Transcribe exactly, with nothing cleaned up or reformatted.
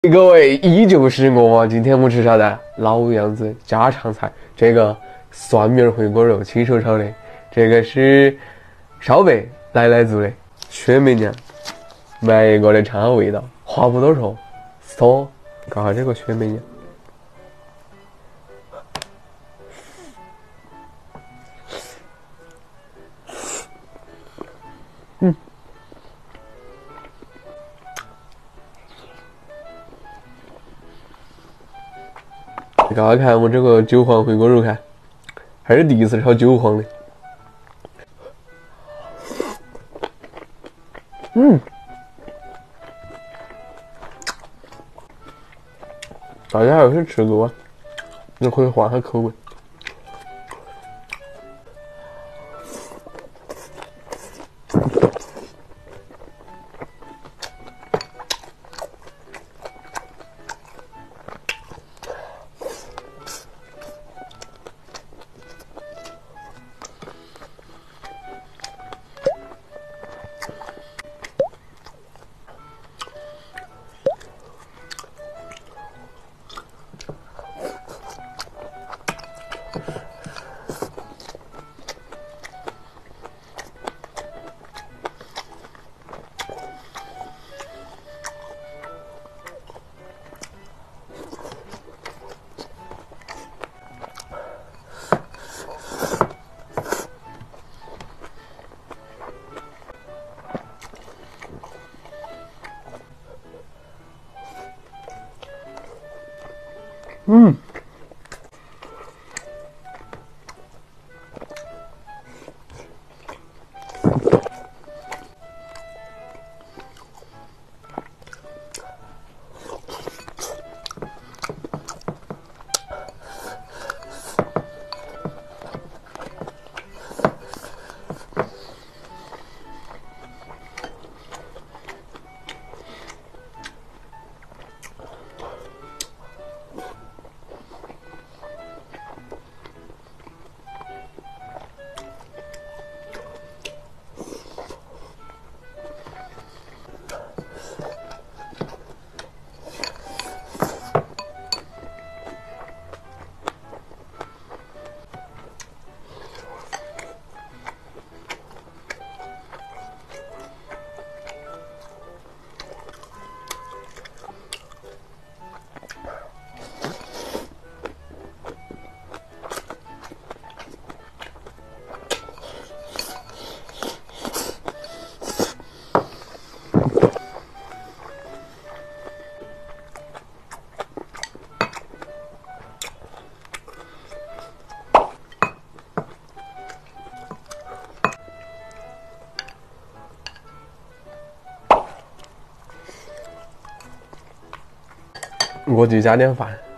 各位，依旧是我。今天我们吃啥子？老样子家常菜，这个蒜苗回锅肉亲手炒的，这个是烧白奶奶做的雪梅娘，每个的尝下味道。话不多说，说搞下这个雪梅娘。嗯。大家看我这个韭黄回锅肉，看还是第一次炒韭黄的。嗯，大家要是吃过，你可以换下口味。嗯，我去加点饭。